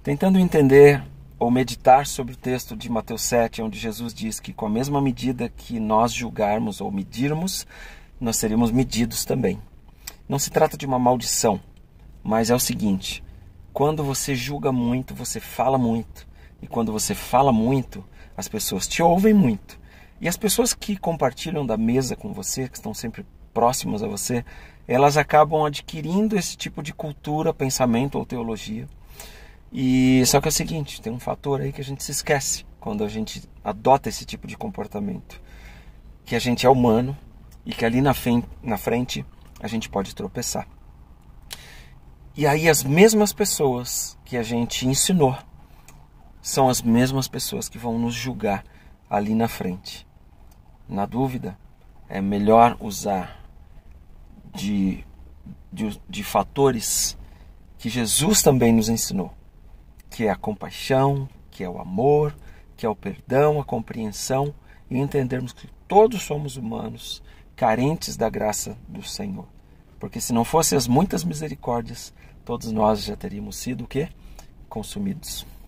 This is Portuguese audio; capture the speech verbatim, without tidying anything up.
Tentando entender ou meditar sobre o texto de Mateus sete, onde Jesus diz que com a mesma medida que nós julgarmos ou medirmos, nós seremos medidos também. Não se trata de uma maldição, mas é o seguinte: quando você julga muito, você fala muito. E quando você fala muito, as pessoas te ouvem muito. E as pessoas que compartilham da mesa com você, que estão sempre próximas a você, elas acabam adquirindo esse tipo de cultura, pensamento ou teologia. E só que é o seguinte, tem um fator aí que a gente se esquece quando a gente adota esse tipo de comportamento. Que a gente é humano e que ali na frente, na frente a gente pode tropeçar. E aí as mesmas pessoas que a gente ensinou são as mesmas pessoas que vão nos julgar ali na frente. Na dúvida, é melhor usar de, de, de fatores que Jesus também nos ensinou, que é a compaixão, que é o amor, que é o perdão, a compreensão, e entendermos que todos somos humanos, carentes da graça do Senhor. Porque se não fossem as muitas misericórdias, todos nós já teríamos sido o quê? Consumidos.